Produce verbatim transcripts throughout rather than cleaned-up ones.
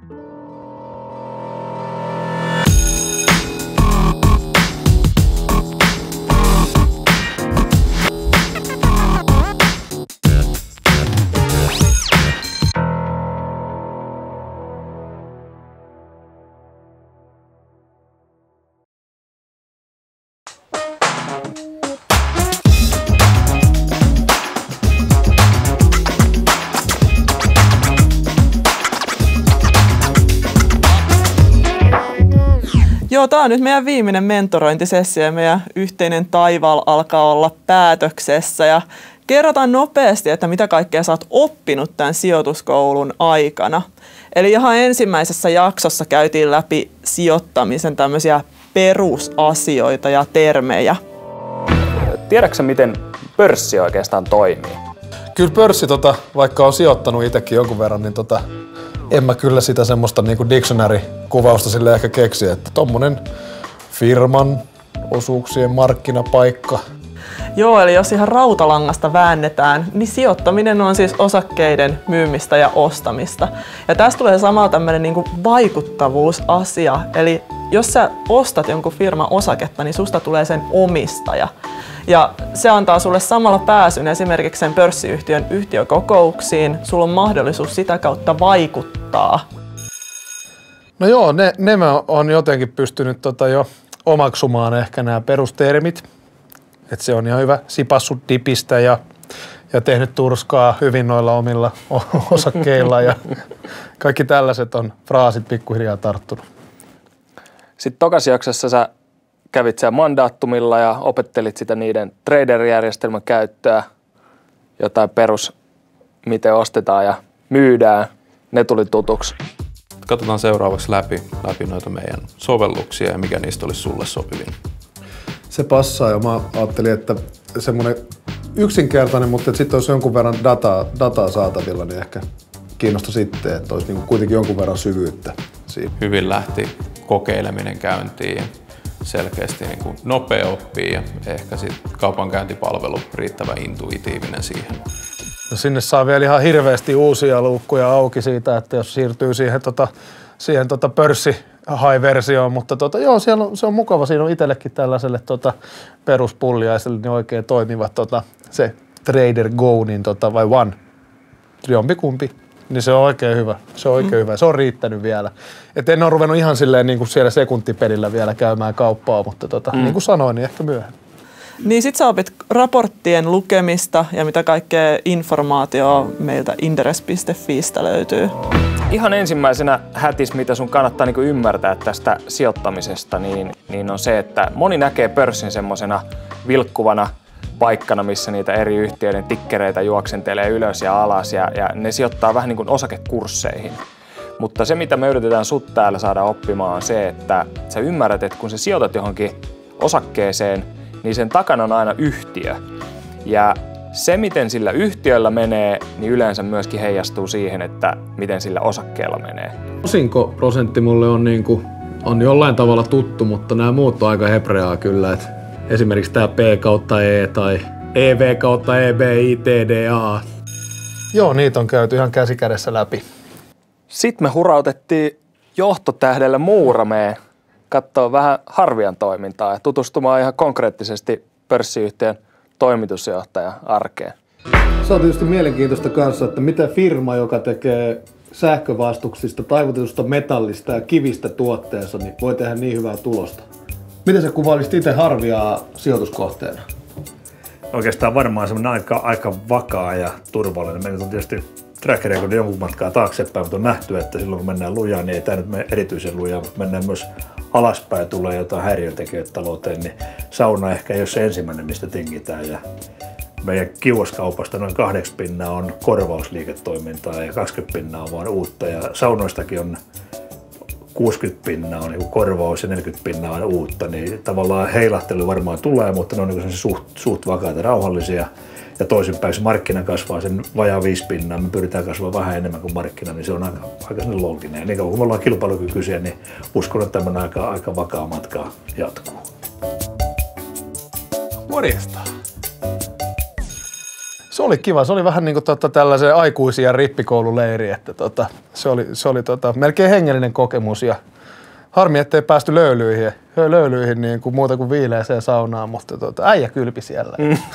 Joo, tää on nyt meidän viimeinen mentorointisessio ja meidän yhteinen taival alkaa olla päätöksessä. Ja kerrotaan nopeasti, että mitä kaikkea sä oot oppinut tämän sijoituskoulun aikana. Eli ihan ensimmäisessä jaksossa käytiin läpi sijoittamisen tämmöisiä perusasioita ja termejä. Tiedätkö miten pörssi oikeastaan toimii? Kyllä pörssi, tota, vaikka on sijoittanut itsekin jonkun verran, niin tota, en mä kyllä sitä semmoista niinku dictionary-kuvausta sille ehkä keksi, että tommonen firman osuuksien markkinapaikka. Joo, eli jos ihan rautalangasta väännetään, niin sijoittaminen on siis osakkeiden myymistä ja ostamista. Ja tästä tulee samalla tämmöinen niinku vaikuttavuusasia, eli jos sä ostat jonkun firman osaketta, niin susta tulee sen omistaja. Ja se antaa sulle samalla pääsyn esimerkiksi sen pörssiyhtiön yhtiökokouksiin. Sulla on mahdollisuus sitä kautta vaikuttaa. No joo, ne, ne mä oon jotenkin pystynyt tota jo omaksumaan ehkä nämä perustermit. Että se on ihan hyvä sipassut dipistä ja, ja tehnyt turskaa hyvin noilla omilla osakkeilla ja kaikki tällaiset on fraasit pikkuhiljaa tarttunut. Sitten tokassa jaksossa sä kävit siellä Mandatumilla ja opettelit sitä niiden trader-järjestelmän käyttöä, jotain perus, miten ostetaan ja myydään. Ne tuli tutuksi. Katsotaan seuraavaksi läpi, läpi noita meidän sovelluksia ja mikä niistä olisi sulle sopivin. Se passaa ja mä ajattelin, että semmoinen yksinkertainen, mutta sitten olisi jonkun verran dataa, dataa saatavilla, niin ehkä kiinnostaa sitten, että olisi niinku kuitenkin jonkun verran syvyyttä siinä. Hyvin lähti kokeileminen käyntiin, selkeästi niin kuin nopea oppii ja ehkä sitten kaupankäyntipalvelu riittävän intuitiivinen siihen. No sinne saa vielä ihan hirveästi uusia luukkuja auki siitä, että jos siirtyy siihen, tota, siihen tota pörssi high-versioon, mutta tota, joo, siellä on, se on mukava. Siinä on itsellekin tällaiselle tota, peruspulliaiselle niin oikein toimivat tota, se Trader Go niin, tota, vai One, jompikumpi, niin se on oikein hyvä. Se on oikein mm. hyvä. Se on riittänyt vielä. Et en ole ruvennut ihan silleen niin kuin siellä sekuntipelillä vielä käymään kauppaa, mutta tota, mm. niin kuin sanoin, niin ehkä myöhemmin. Niin sit sä opit raporttien lukemista ja mitä kaikkea informaatiota meiltä interes piste fiistä löytyy. Ihan ensimmäisenä hätis, mitä sun kannattaa niinku ymmärtää tästä sijoittamisesta, niin, niin on se, että moni näkee pörssin semmosena vilkkuvana paikkana, missä niitä eri yhtiöiden tikkereitä juoksentelee ylös ja alas ja, ja ne sijoittaa vähän niin kuin osakekursseihin. Mutta se, mitä me yritetään sut täällä saada oppimaan, on se, että sä ymmärrät, että kun sä sijoitat johonkin osakkeeseen, niin sen takana on aina yhtiö. Ja se, miten sillä yhtiöllä menee, niin yleensä myöskin heijastuu siihen, että miten sillä osakkeella menee. Osinkoprosentti mulle on, niin kuin, on jollain tavalla tuttu, mutta nämä muut on aika hebreaa kyllä. Et esimerkiksi tämä P kautta E tai E V kautta E B I T D A. Joo, niitä on käyty ihan käsikädessä läpi. Sitten me hurautettiin johtotähdellä Muurameen katsoa vähän Harvian toimintaa ja tutustumaan ihan konkreettisesti pörssiyhtiön toimitusjohtajan arkeen. Se on tietysti mielenkiintoista kanssa, että mitä firma, joka tekee sähkövastuksista, taivutetusta metallista ja kivistä tuotteensa, niin voi tehdä niin hyvää tulosta. Miten sä kuvailisit itse Harviaa sijoituskohteena? Oikeastaan varmaan semmoinen aika, aika vakaa ja turvallinen. Meillä on tietysti track record jonkun matkaa taaksepäin, mutta on nähty, että silloin kun mennään lujaa, niin ei tämä nyt mene erityisen lujaa, mutta mennään myös alaspäin ja tulee jotain häiriöntekijöitä talouteen, niin sauna ehkä ei ole se ensimmäinen, mistä tingitään. Ja meidän kiuaskaupasta noin kahdeksan pinnaa on korvausliiketoimintaa ja kaksikymmentä pinnaa on vaan uutta. Ja saunoistakin on kuusikymmentä pinnaa on niin korvaus ja neljäkymmentä pinnaa on uutta. Niin tavallaan heilahtelu varmaan tulee, mutta ne on niin suht, suht vakaita, rauhallisia. Ja toisinpäin, jos markkina kasvaa sen vajaa viisi pinnaa, me pyritään kasvaa vähän enemmän kuin markkina, niin se on aika, aika looginen. Ja niin kauan kun me ollaan kilpailukykyisiä, niin uskon, että tämmöinen aika, aika vakaa matka jatkuu. Morjesta. Se oli kiva. Se oli vähän niin kuin tota, tällaisen aikuisia rippikoululeiri, että tota, se oli, se oli tota, melkein hengellinen kokemus ja harmi, ettei päästy löylyihin, löylyihin niin kuin muuta kuin viileeseen saunaan, mutta tota, äijä kylpi siellä.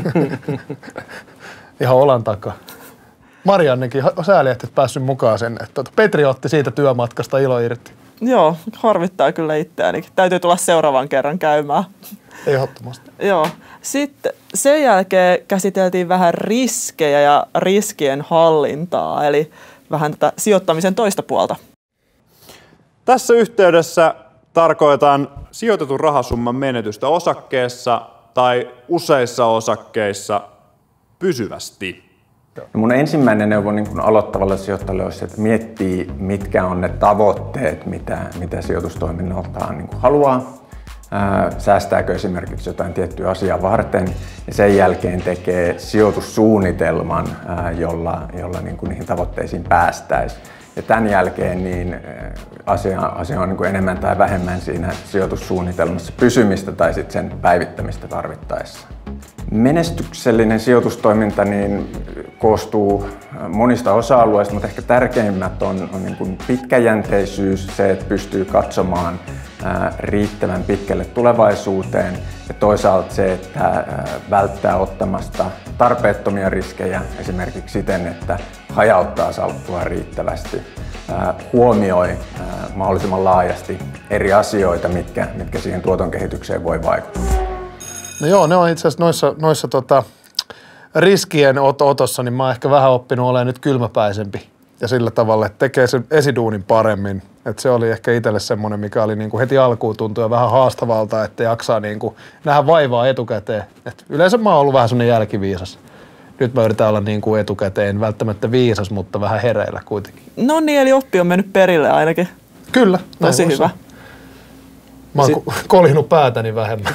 Ihan olan takaa. Mariannekin sääli, että et päässyt mukaan sen. Että tota, Petri otti siitä työmatkasta ilo irti. Joo, harvittaa kyllä itseänikin. Täytyy tulla seuraavan kerran käymään. Ehdottomasti. Joo. Sitten sen jälkeen käsiteltiin vähän riskejä ja riskien hallintaa, eli vähän tätä sijoittamisen toista puolta. Tässä yhteydessä tarkoitan sijoitetun rahasumman menetystä osakkeessa tai useissa osakkeissa pysyvästi. No mun ensimmäinen neuvo niin kun aloittavalle sijoittajalle olisi, että miettii, mitkä on ne tavoitteet, mitä, mitä sijoitustoiminnaltaan niin kuin haluaa. Ää, säästääkö esimerkiksi jotain tiettyä asiaa varten ja sen jälkeen tekee sijoitussuunnitelman, ää, jolla, jolla niin kuin niihin tavoitteisiin päästäisiin. Ja tämän jälkeen niin asia, asia on niin kuin enemmän tai vähemmän siinä sijoitussuunnitelmassa pysymistä tai sitten sen päivittämistä tarvittaessa. Menestyksellinen sijoitustoiminta niin koostuu monista osa-alueista, mutta ehkä tärkeimmät on, on niin kuin pitkäjänteisyys, se, että pystyy katsomaan ää, riittävän pitkälle tulevaisuuteen ja toisaalta se, että ää, välttää ottamasta tarpeettomia riskejä esimerkiksi siten, että hajauttaa salkkua riittävästi, ää, huomioi ää, mahdollisimman laajasti eri asioita, mitkä, mitkä siihen tuoton kehitykseen voi vaikuttaa. No joo, ne on itse asiassa noissa, noissa tota, riskien ot- otossa, niin mä oon ehkä vähän oppinut olemaan nyt kylmäpäisempi ja sillä tavalla, että tekee sen esiduunin paremmin. Et se oli ehkä itselle semmoinen, mikä oli niinku heti alkuun tuntui vähän haastavalta, että jaksaa niinku nähdä vaivaa etukäteen. Et yleensä mä oon ollut vähän semmoinen jälkiviisas. Nyt mä yritän olla niinku etukäteen, välttämättä viisas, mutta vähän hereillä kuitenkin. No niin, eli oppi on mennyt perille ainakin. Kyllä. Tosi hyvä. Olla. Mä oon Sit... kolinut päätäni vähemmän.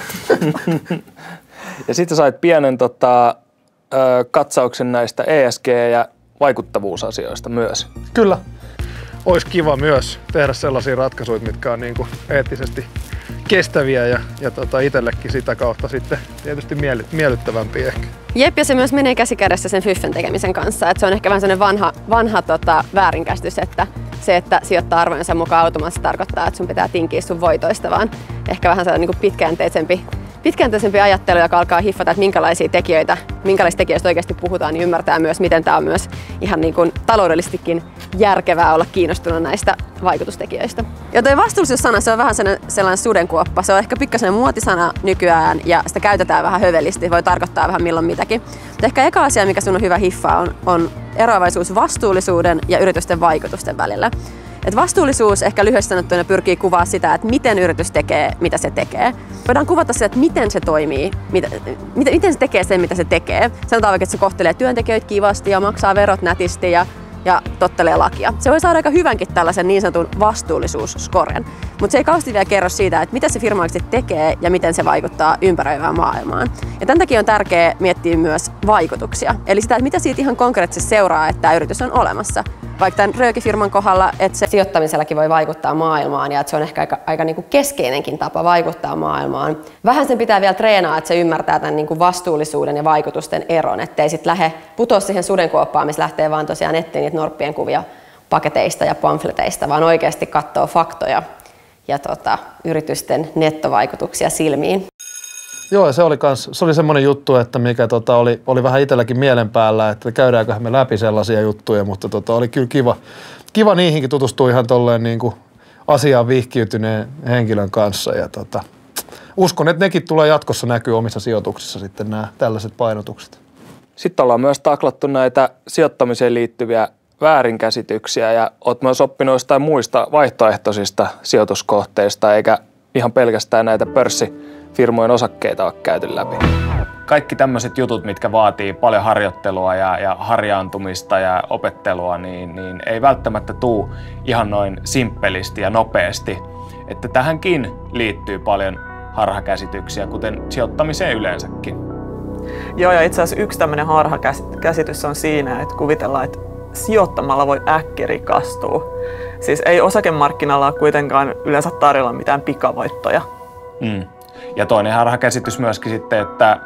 Ja sitten sait pienen tota, katsauksen näistä E S G- ja vaikuttavuusasioista myös. Kyllä. Olisi kiva myös tehdä sellaisia ratkaisuja, mitkä on niinku eettisesti kestäviä ja, ja tota itsellekin sitä kautta sitten tietysti miely, miellyttävämpiä ehkä. Jep, ja se myös menee käsikädessä sen fyffen tekemisen kanssa. Et se on ehkä vähän sellainen vanha, vanha tota, väärinkäsitys, että se, että sijoittaa arvojensa mukaan automaattisesti tarkoittaa, että sun pitää tinkiä sun voitoista, vaan ehkä vähän sellainen niin pitkäjänteisempi, pitkäjänteisempi ajattelu, joka alkaa hiffata, että minkälaisia tekijöitä, minkälaisista tekijöistä oikeasti puhutaan, niin ymmärtää myös, miten tämä on myös ihan niin kuin taloudellisestikin järkevää olla kiinnostunut näistä vaikutustekijöistä. Ja tuo vastuullisuussana, se on vähän sellainen, sellainen sudenkuoppa. Se on ehkä pikkasen muotisana nykyään ja sitä käytetään vähän hövelisti. Voi tarkoittaa vähän milloin mitäkin. Mutta ehkä eka asia, mikä sun on hyvä hiffaa, on, on eroavaisuus vastuullisuuden ja yritysten vaikutusten välillä. Et vastuullisuus ehkä lyhyesti sanottuna pyrkii kuvaa sitä, että miten yritys tekee, mitä se tekee. Voidaan kuvata sitä, että miten se toimii, mitä, miten se tekee sen, mitä se tekee. Sanotaan vaikka, että se kohtelee työntekijöitä kivasti ja maksaa verot nätisti ja, ja tottelee lakia. Se voi saada aika hyvänkin tällaisen niin sanotun vastuullisuusskoren, mutta se ei kauheasti vielä kerro siitä, että mitä se firma oikeasti tekee ja miten se vaikuttaa ympäröivään maailmaan. Ja tämän takia on tärkeää miettiä myös vaikutuksia, eli sitä, että mitä siitä ihan konkreettisesti seuraa, että tämä yritys on olemassa. Vaikka tämän Rööki-firman kohdalla, että se sijoittamisellakin voi vaikuttaa maailmaan ja että se on ehkä aika, aika niin kuin keskeinenkin tapa vaikuttaa maailmaan. Vähän sen pitää vielä treenaa, että se ymmärtää tämän niin kuin vastuullisuuden ja vaikutusten eron, ettei sitten lähde putoa siihen sudenkuoppaan, missä lähtee vaan tosiaan etsiä niitä norppien kuvia paketeista ja pamfleteista, vaan oikeasti katsoo faktoja ja tota, yritysten nettovaikutuksia silmiin. Joo, ja se oli, kans, se oli semmoinen juttu, että mikä tota, oli, oli vähän itselläkin mielen päällä, että käydäänköhän me läpi sellaisia juttuja, mutta tota, oli kyllä kiva, kiva niihinkin tutustua ihan tolleen niin kuin asiaan vihkiytyneen henkilön kanssa. Ja tota, uskon, että nekin tulee jatkossa näkyy omissa sijoituksissa sitten nämä tällaiset painotukset. Sitten ollaan myös taklattu näitä sijoittamiseen liittyviä väärinkäsityksiä ja olet myös oppinut jostain muista vaihtoehtoisista sijoituskohteista, eikä ihan pelkästään näitä pörssifirmojen osakkeita ole käyty läpi. Kaikki tämmöiset jutut, mitkä vaatii paljon harjoittelua ja, ja harjaantumista ja opettelua, niin, niin ei välttämättä tuu ihan noin simppelisti ja nopeasti. Että tähänkin liittyy paljon harhakäsityksiä, kuten sijoittamiseen yleensäkin. Joo, ja itse asiassa yksi tämmöinen harhakäsitys on siinä, että kuvitellaan, että sijoittamalla voi äkkirikastua. Siis ei osakemarkkinalla ole kuitenkaan yleensä tarjolla mitään pikavoittoja. Mm. Ja toinen harhakäsitys myöskin sitten, että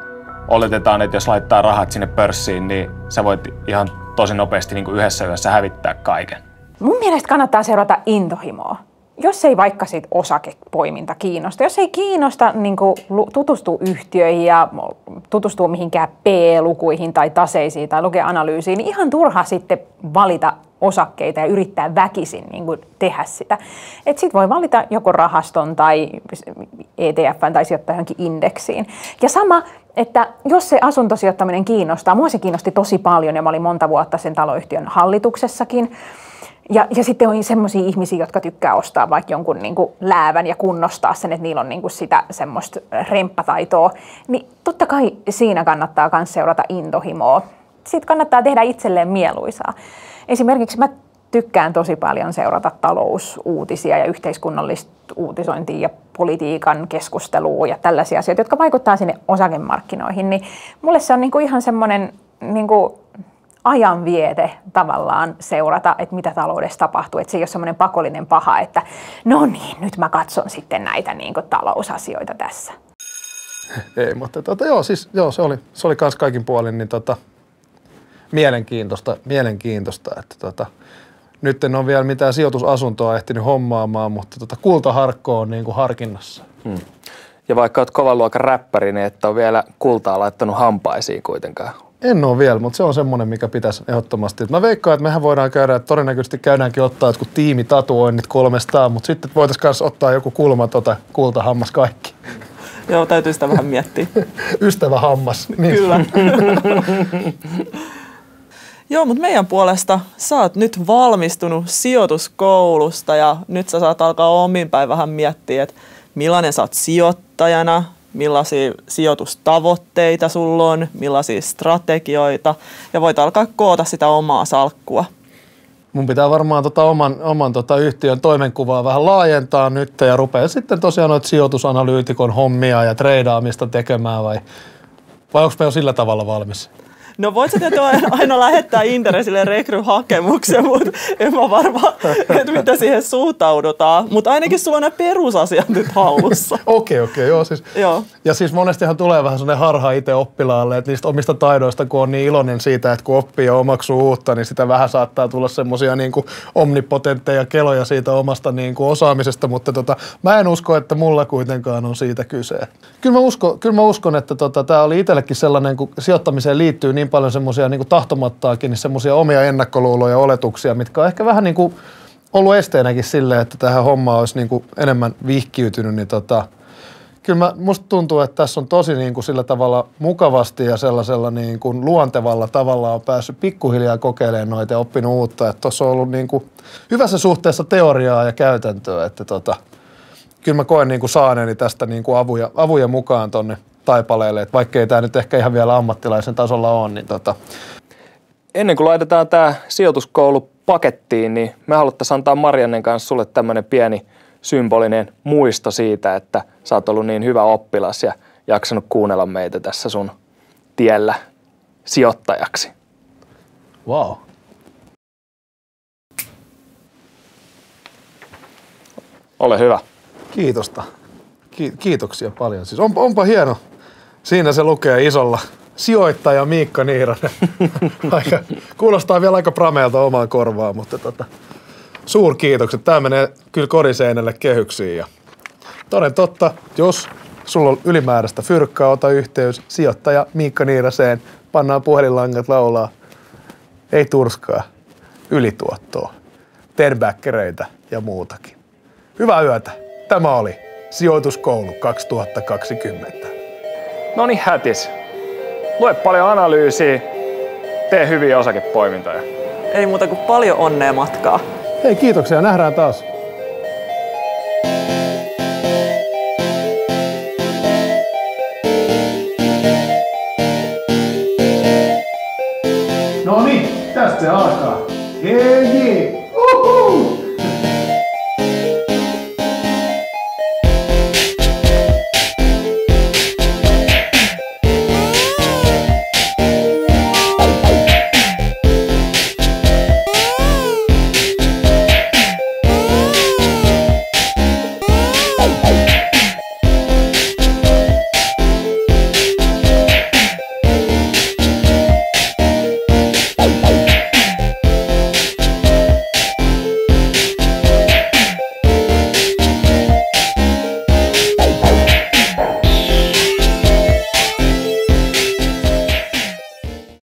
oletetaan, että jos laittaa rahat sinne pörssiin, niin sä voit ihan tosi nopeasti niin kuin yhdessä yössä hävittää kaiken. Mun mielestä kannattaa seurata intohimoa. Jos ei vaikka sit osakepoiminta kiinnosta, jos ei kiinnosta niin kuin tutustua yhtiöihin ja tutustua mihinkään P-lukuihin tai taseisiin tai lukea analyysiin, niin ihan turha sitten valita osakkeita ja yrittää väkisin niin kuin tehdä sitä. Sitten voi valita joko rahaston tai E T F:n tai sijoittaa johonkin indeksiin. Ja sama, että jos se asuntosijoittaminen kiinnostaa, mua se kiinnosti tosi paljon ja mä olin monta vuotta sen taloyhtiön hallituksessakin. Ja, ja sitten on semmoisia ihmisiä, jotka tykkää ostaa vaikka jonkun niin kuin läävän ja kunnostaa sen, että niillä on niin kuin sitä semmoista remppataitoa. Niin totta kai siinä kannattaa myös seurata intohimoa. Sitten kannattaa tehdä itselleen mieluisaa. Esimerkiksi mä tykkään tosi paljon seurata talousuutisia ja yhteiskunnallista uutisointia ja politiikan keskustelua ja tällaisia asioita, jotka vaikuttaa sinne osakemarkkinoihin. Niin mulle se on niin kuin ihan semmoinen niin kuin ajanviete tavallaan seurata, että mitä taloudessa tapahtuu. Että se ei ole semmoinen pakollinen paha, että no niin, nyt mä katson sitten näitä niin kuin talousasioita tässä. Ei, mutta tota, joo, siis, joo, se oli, se oli kans kaikin puolin niin tota, mielenkiintoista, mielenkiintoista, että tota, nyt en ole vielä mitään sijoitusasuntoa ehtinyt hommaamaan, mutta tota, kultaharkko on niin kuin harkinnassa. Hmm. Ja vaikka olet kovan luokan räppäri, niin et ole vielä kultaa laittanut hampaisiin kuitenkaan. En ole vielä, mutta se on semmoinen, mikä pitäisi ehdottomasti. Mä veikkaan, että mehän voidaan käydä, että todennäköisesti käydäänkin ottaa jotkut tiimitatuoinnit kolmestaan, mutta sitten voitaisiin myös ottaa joku kulma tota, kultahammas kaikki. Joo, täytyy sitä vähän miettiä. Ystävähammas. Niin. Kyllä. Joo, mutta meidän puolesta sä oot nyt valmistunut sijoituskoulusta ja nyt sä saat alkaa omin päin vähän miettiä, että millainen sä oot sijoittajana, millaisia sijoitustavoitteita sulla on, millaisia strategioita ja voit alkaa koota sitä omaa salkkua. Mun pitää varmaan tota oman, oman tota yhtiön toimenkuvaa vähän laajentaa nyt ja rupeaa sitten tosiaan noita sijoitusanalyytikon hommia ja treidaamista tekemään vai, vai onko me jo sillä tavalla valmis? No voit sä tietysti aina lähettää Interesille rekryhakemuksen, mutta en mä varmaan, että mitä siihen suhtaudutaan. Mutta ainakin sulla on nämä perusasiat nyt hallussa. Okei, okei, okay, okay, joo, siis, joo. Ja siis monestihan tulee vähän sellainen harha itse oppilaalle, että niistä omista taidoista, kun on niin iloinen siitä, että kun oppii ja omaksuu uutta, niin sitä vähän saattaa tulla semmoisia niin kuin omnipotentteja keloja siitä omasta niin kuin osaamisesta, mutta tota, mä en usko, että mulla kuitenkaan on siitä kyse. Kyllä mä uskon, kyllä mä uskon että tota, tää oli itsellekin sellainen, kun sijoittamiseen liittyy niin paljon semmoisia niin kuin tahtomattaakin, niin semmoisia omia ennakkoluuloja ja oletuksia, mitkä on ehkä vähän niin kuin ollut esteenäkin silleen, että tähän hommaan olisi niin kuin enemmän vihkiytynyt, niin tota, kyllä mä, musta tuntuu, että tässä on tosi niin kuin sillä tavalla mukavasti ja sellaisella niin kuin luontevalla tavalla on päässyt pikkuhiljaa kokeilemaan noita ja oppinut uutta, että tuossa on ollut niin kuin hyvässä suhteessa teoriaa ja käytäntöä, että tota, kyllä mä koen niin kuin saaneeni tästä niin kuin avuja, avuja mukaan tonne taipaleelle, että vaikkei tämä nyt ehkä ihan vielä ammattilaisen tasolla on, niin tota. Ennen kuin laitetaan tämä sijoituskoulu pakettiin, niin me haluttaisiin antaa Mariannen kanssa sulle tämmöinen pieni symbolinen muisto siitä, että sä oot ollut niin hyvä oppilas ja jaksanut kuunnella meitä tässä sun tiellä sijoittajaksi. Wow. Ole hyvä. Kiitosta. Ki- kiitoksia paljon. Siis on, onpa hieno. Siinä se lukee isolla. Sijoittaja Miikka Niiranen. Aika, kuulostaa vielä aika prameelta omaan korvaan, mutta tota, suurkiitokset. Tämä menee kyllä koriseinälle kehyksiin. Ja toden totta, jos sulla on ylimääräistä fyrkkaa, ota yhteys sijoittaja Miikka Niiraseen. Pannaan puhelinlangat laulaa. Ei turskaa, ylituottoa, tenbäkkereitä ja muutakin. Hyvää yötä. Tämä oli Sijoituskoulu kaksituhattakaksikymmentä. No niin, Hätis. Lue paljon analyysiä, tee hyviä osakepoimintoja. Ei muuta kuin paljon onnea matkaa. Hei, kiitoksia. Nähdään taas.